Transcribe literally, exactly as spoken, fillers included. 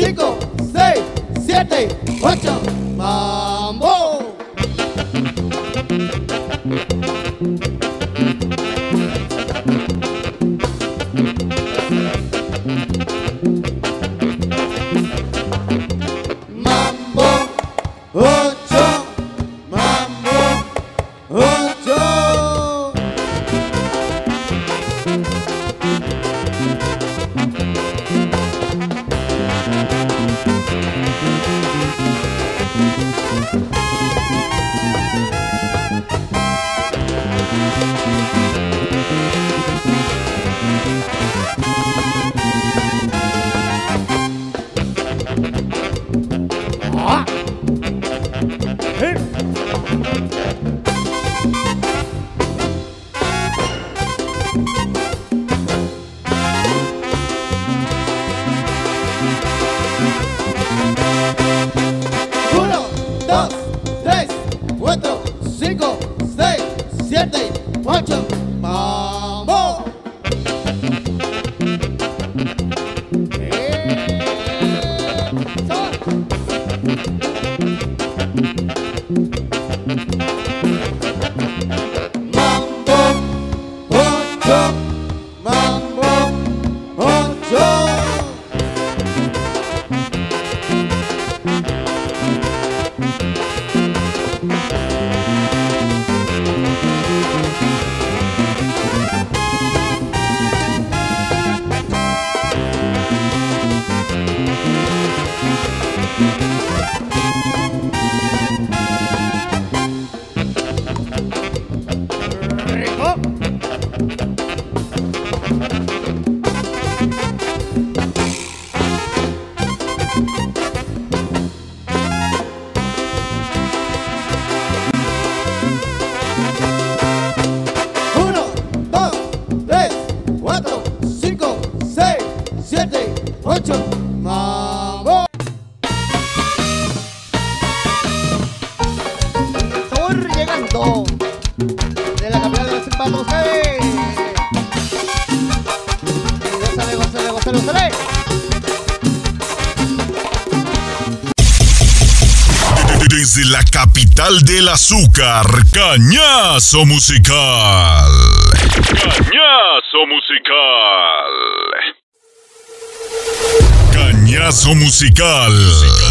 cinco, seis, siete, ocho. ¡Mambo! Mambo, ocho, mambo, ocho. Ah. Eh. Uno, dos, tres, cuatro, cinco, seis, siete, ocho. ¡Vamos! Mambo, ocho, mambo, ocho. Rico. Uno, dos, tres, cuatro, cinco, seis, siete, ocho. ¡Mambo! Estoy llegando de la capital de los zapatos. ¡Hey! ¡Gózale, gózale, gózale, gózale! Desde la capital del azúcar, Cañazo Musical. Cañazo Musical. Cañazo Musical.